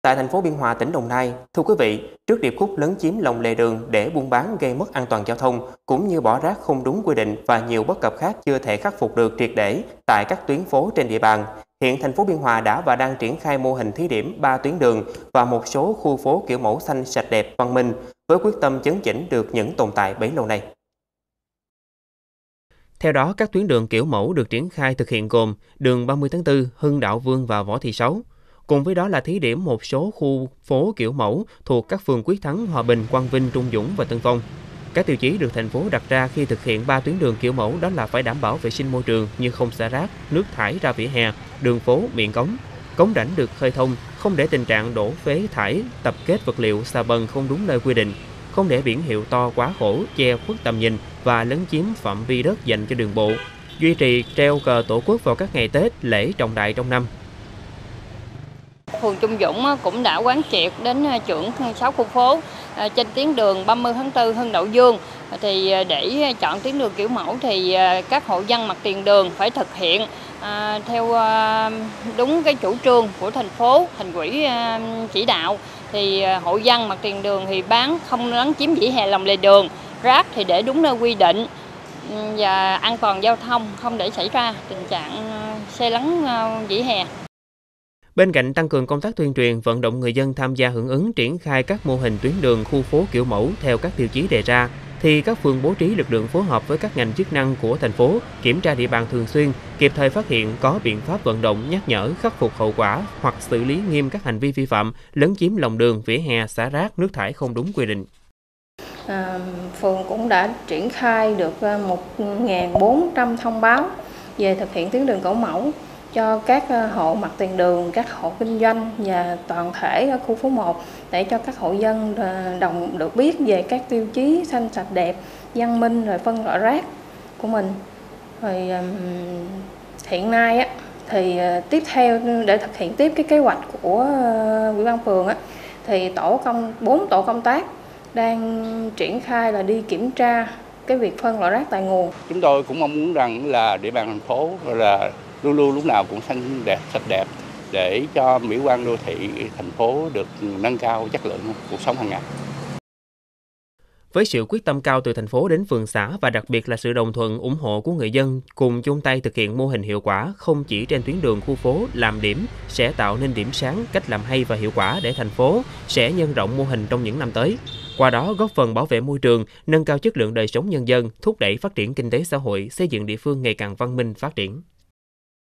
Tại thành phố Biên Hòa, tỉnh Đồng Nai, thưa quý vị, trước điệp khúc lấn chiếm lòng lề đường để buôn bán gây mất an toàn giao thông, cũng như bỏ rác không đúng quy định và nhiều bất cập khác chưa thể khắc phục được triệt để tại các tuyến phố trên địa bàn, hiện thành phố Biên Hòa đã và đang triển khai mô hình thí điểm 3 tuyến đường và một số khu phố kiểu mẫu xanh sạch đẹp văn minh với quyết tâm chấn chỉnh được những tồn tại bấy lâu nay. Theo đó, các tuyến đường kiểu mẫu được triển khai thực hiện gồm đường 30 tháng 4, Hưng Đạo Vương và Võ Thị Sáu. Cùng với đó là thí điểm một số khu phố kiểu mẫu thuộc các phường Quyết Thắng, Hòa Bình, Quang Vinh, Trung Dũng và Tân Phong. Các tiêu chí được thành phố đặt ra khi thực hiện 3 tuyến đường kiểu mẫu đó là phải đảm bảo vệ sinh môi trường như không xả rác, nước thải ra vỉa hè, đường phố, miệng cống rãnh được khơi thông, không để tình trạng đổ phế thải, tập kết vật liệu xà bần không đúng nơi quy định, không để biển hiệu to quá khổ che khuất tầm nhìn và lấn chiếm phạm vi đất dành cho đường bộ, duy trì treo cờ Tổ quốc vào các ngày Tết, lễ trọng đại trong năm. Phường Trung Dũng cũng đã quán triệt đến trưởng 6 khu phố trên tuyến đường 30 tháng 4 Hưng Đạo Vương. Thì để chọn tuyến đường kiểu mẫu thì các hộ dân mặt tiền đường phải thực hiện theo đúng cái chủ trương của thành phố, thành ủy chỉ đạo. Thì hộ dân mặt tiền đường thì bán không lấn chiếm vỉa hè lòng lề đường, rác thì để đúng nơi quy định và an toàn giao thông, không để xảy ra tình trạng xe lấn vỉa hè. Bên cạnh tăng cường công tác tuyên truyền, vận động người dân tham gia hưởng ứng triển khai các mô hình tuyến đường, khu phố kiểu mẫu theo các tiêu chí đề ra, thì các phường bố trí lực lượng phối hợp với các ngành chức năng của thành phố, kiểm tra địa bàn thường xuyên, kịp thời phát hiện có biện pháp vận động, nhắc nhở, khắc phục hậu quả hoặc xử lý nghiêm các hành vi vi phạm, lấn chiếm lòng đường, vỉa hè, xả rác, nước thải không đúng quy định. Phường cũng đã triển khai được 1.400 thông báo về thực hiện tuyến đường kiểu mẫu cho các hộ mặt tiền đường, các hộ kinh doanh và toàn thể ở khu phố 1 để cho các hộ dân được biết về các tiêu chí xanh sạch đẹp, văn minh rồi phân loại rác của mình. Rồi hiện nay thì tiếp theo để thực hiện tiếp cái kế hoạch của Ủy ban phường thì 4 tổ công tác đang triển khai là đi kiểm tra cái việc phân loại rác tại nguồn. Chúng tôi cũng mong muốn rằng là địa bàn thành phố là luôn luôn lúc nào cũng xanh đẹp, sạch đẹp để cho mỹ quan đô thị thành phố được nâng cao chất lượng cuộc sống hàng ngày. Với sự quyết tâm cao từ thành phố đến phường xã và đặc biệt là sự đồng thuận ủng hộ của người dân cùng chung tay thực hiện mô hình hiệu quả không chỉ trên tuyến đường khu phố làm điểm sẽ tạo nên điểm sáng, cách làm hay và hiệu quả để thành phố sẽ nhân rộng mô hình trong những năm tới. Qua đó góp phần bảo vệ môi trường, nâng cao chất lượng đời sống nhân dân, thúc đẩy phát triển kinh tế xã hội, xây dựng địa phương ngày càng văn minh phát triển.